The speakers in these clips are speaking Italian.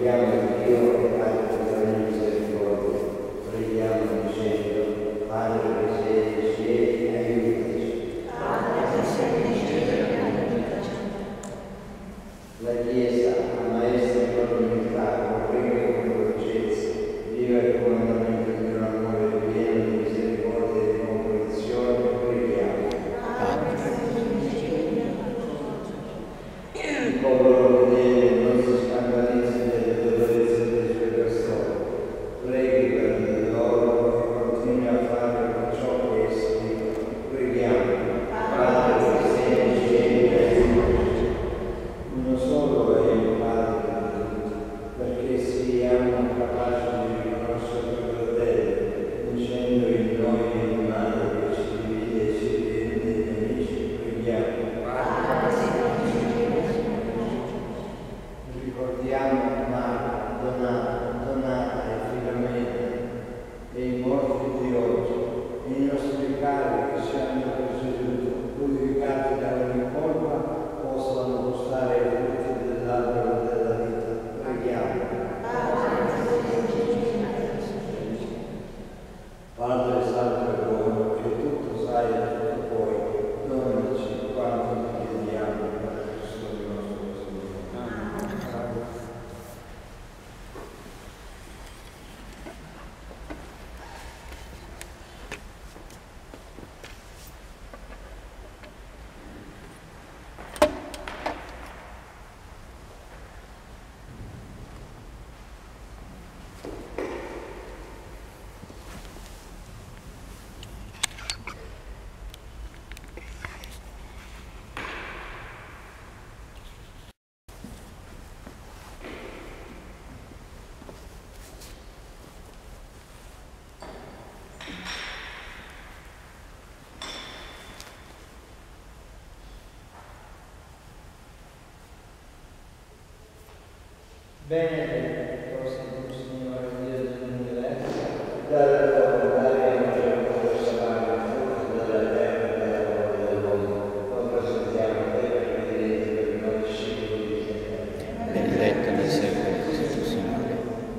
Benedetto sei tu, Signore Dio dell'universo, dalla tua volontà abbiamo ricevuto il salvamento dalla terra e dalla volontà dell'uomo. Lo presentiamo a te per benedetto per noi discepoli di Gesù. Benedetto nel secolo sei tu, Signore.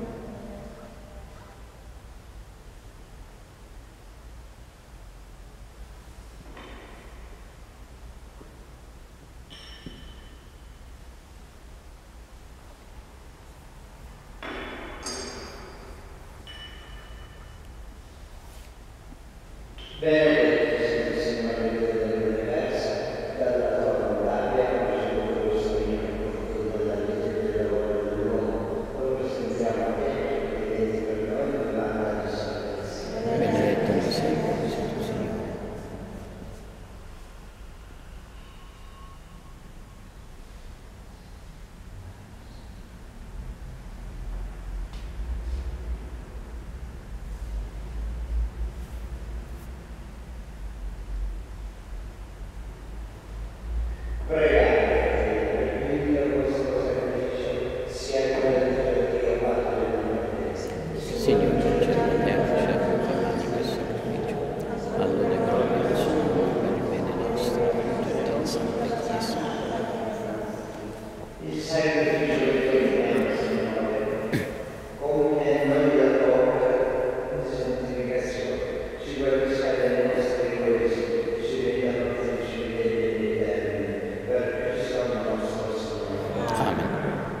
Benedetto sei tu, Signore Dio dell'universo, dalla tua volontà abbiamo ricevuto il salvamento dalla vita e della volontà dell'uomo. Lo presentiamo a te per benedetto per noi nell'anima di salvezza. Benedetto nel secolo sei tu, Signore. Pregate perché il vostro sacrificio sia quello che Dio fatto nel nome di Cristo. Signore, concediamoci a tutti l'anima e sacrificio, all'ora e gloria del Signore, per il bene nostro e di tutta la Santa Chiesa. Il sacrificio che preghiamo, Signore, come noi la tua santificazione, ci guarisca dai nostri egoismi, ci renda felici fedeli eterni, per Cristo nostro Signore. Amen.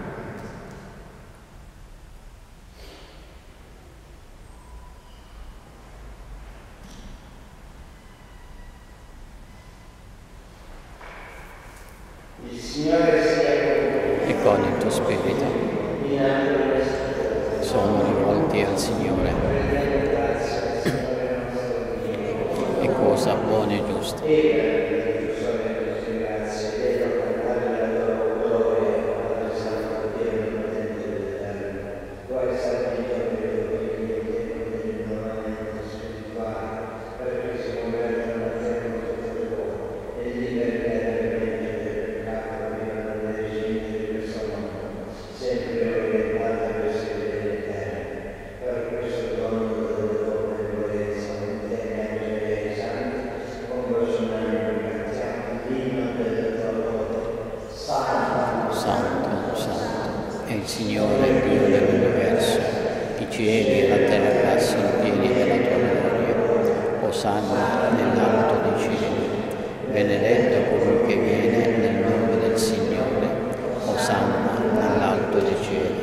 Il Signore sia con voi. E con il tuo spirito In alto questo sono rivolti al Signore. preghiamo grazie al Signore nostro Dio. È cosa buona e giusta. E per l'introduzione delle tue grazie, devo cantare la tua gloria, Padre Santo, Dio Onnipotente ed Eterno. Tu hai stabilito per il potere normalmente spirituale, perché si convertono al tempo tutto il cuore e liberi veramente del peccato, vivono nel regime di questo mondo, sempre orientati verso il bene eterno. Per questo dono delle tua benevolenza, mantenga e santi, con vostro nome Signore, Dio dell'universo, i cieli e la terra sono pieni della tua gloria. Osanna nell'alto dei cieli. Benedetto colui che viene nel nome del Signore. Osanna nell'alto dei cieli.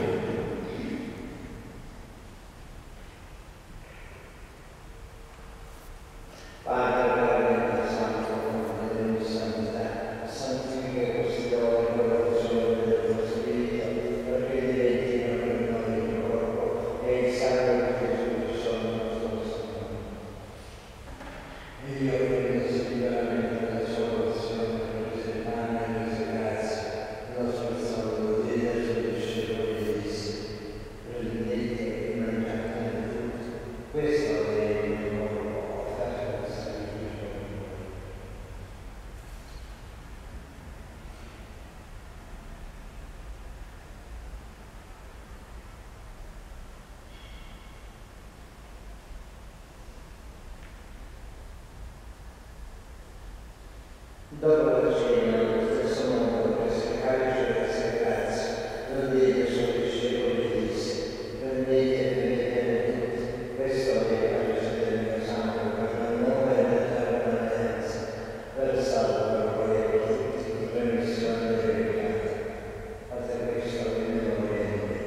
Dopo la cena, allo stesso modo, per seccare le grazie, lo diede ai suoi discepoli e disse: prendete e bevete tutti, questo è il calce del mio sangue, per la nuova e eterna alleanza, versato per voi e per tutti, in remissione dei peccati. Fate questo in memoria di me.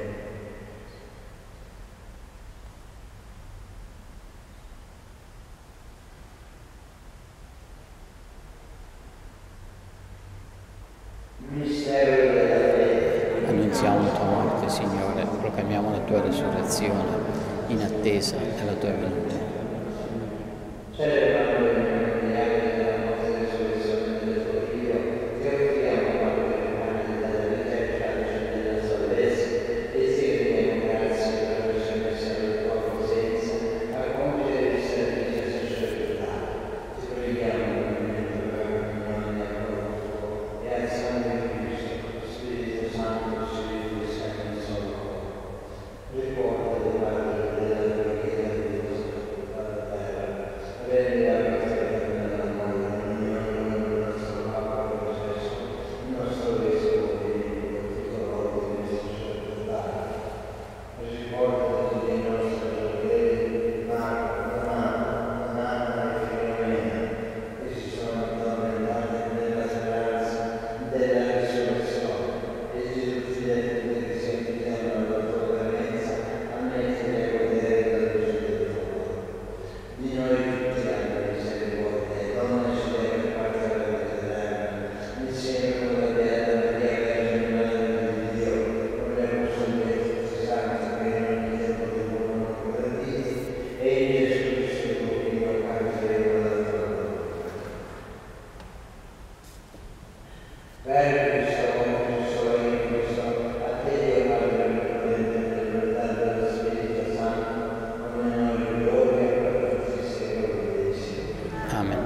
Mistero della fede. Annunziamo la tua morte, Signore, proclamiamo la tua risurrezione in attesa della tua venuta. Celebrando il memoriale della morte e risurrezione del tuo Figlio, ti offriamo parte del pane della vita e il calce della salvezza e ti rendiamo grazie per averci messo alla tua presenza a compiere il servizio sacerdotale. Ti preghiamo nel momento della comunione al corpo tuo e al sangue di Cristo, Spirito Santo, Spirito Santo, solo. Ricorda dei padri della tua Chiesa della terra, rendi la vita eterna della moda, l'unione del nostro Papa Francesco, il nostro Vescovo e tutto l'ordine sacerdotale. Ricorda tutti i nostri fratelli, Marco, Donata e Filomena, che si sono addormentati nella speranza della risurrezione, e di tutti gli altri che si affidano alla tua clemenza, ammettili a godere della luce del tuo cuore. Di noi tutti hanno misericordia e donaci per parte della vita eterna, insieme con la Beata Maria Vergine Madre di Dio, con le apostoli e tutti i santi che in ogni tempo devono convertiti, e in Gesù Cristo tuo Figlio, Arcangelo della tua gloria. Per Cristo, con Cristo e in Cristo, a te Dio Padre Onnipotente, nell'unità dello Spirito Santo, come noi gloria per tutti i secoli dei secoli. Amen.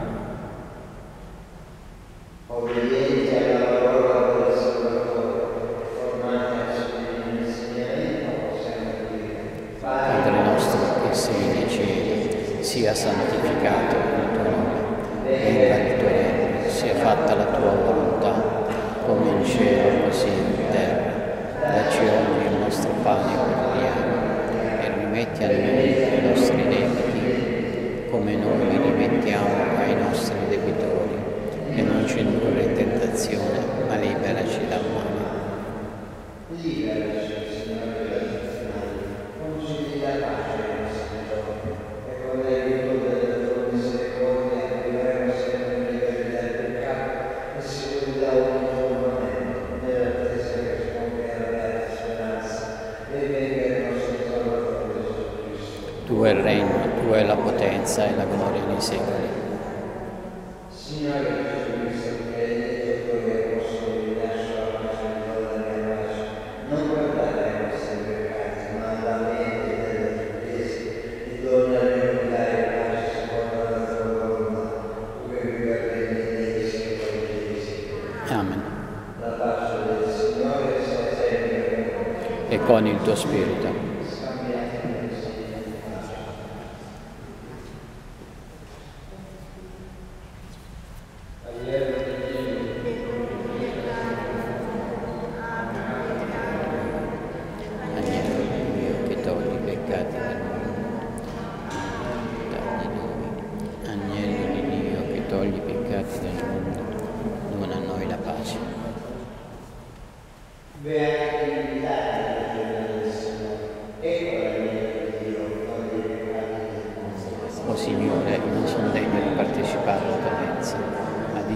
Obbedienti alla parola del Salvatore, formati al suo divino insegnamento, possiamo dire: Padre nostro che sei nei cieli, sia santificato il tuo nome, venga il tuo regno, sia fatta la tua volontà, come in cielo così in terra. Dacci oggi il nostro pane quotidiano e rimetti a noi i nostri debiti, come noi li rimettiamo ai nostri debitori, e non ci indurre in tentazione, ma liberaci dal male. liberaci, Signore, dal male, concedi la pace ai nostri giorni, e con le virtù della tua misericordia vivremo sempre liberi dal peccato e sicuri da ogni turbamento, nell'attesa che risponda alla beata speranza e venga il nostro Salvatore Gesù Cristo. Tuo è il regno, tua è la potenza e la gloria nei secoli. Signore Gesù Cristo, che hai detto ai tuoi apostoli: lascio la pace e do la mia pace, non guardate ai nostri peccati, ma alla mente della tua Chiesa, e dona l'unità e pace secondo la tua volontà, tu che vivi e regni nei secoli dei secoli. Amen. La pace del Signore sia sempre con voi. E con il tuo spirito. Scambiate consigli di pace.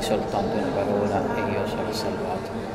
soltanto una parola e io sarò salvato.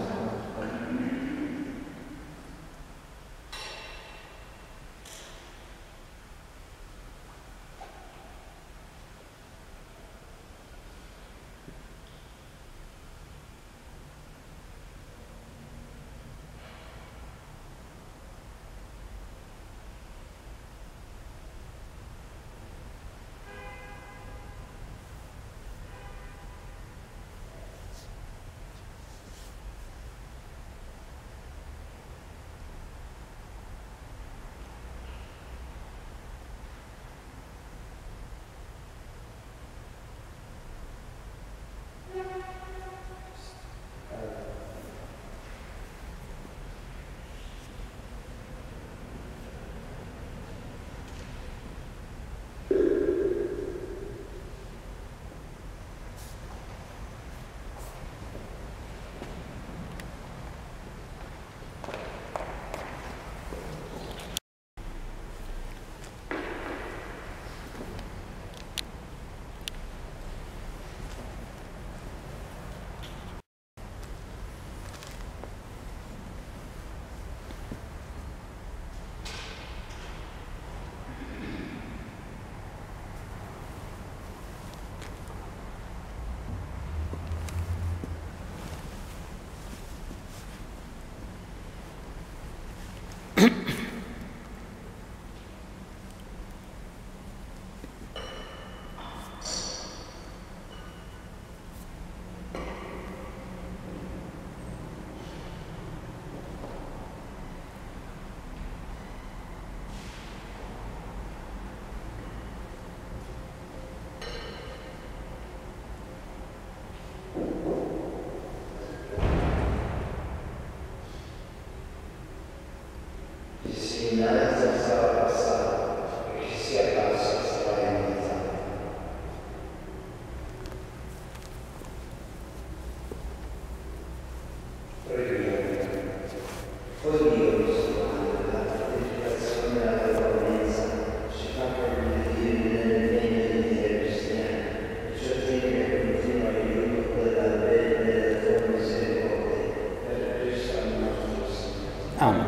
Amen.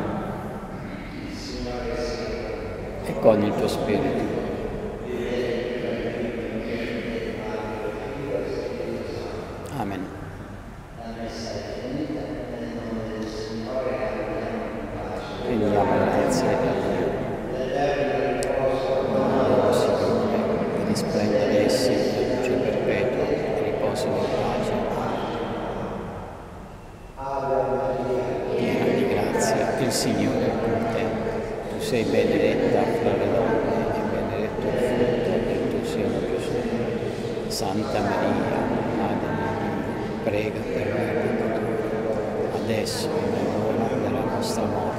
E con il tuo spirito. Amen. Rendiamo grazie a Dio. Signore, che risplenda ad essi la luce perpetua e riposino in pace. Piena di grazia, il Signore è con te. Tu sei benedetta fra le donne e benedetto il frutto del tuo seno, Gesù. Santa Maria, Madre di Dio, prega per noi peccatori, adesso e nell'ora della nostra morte.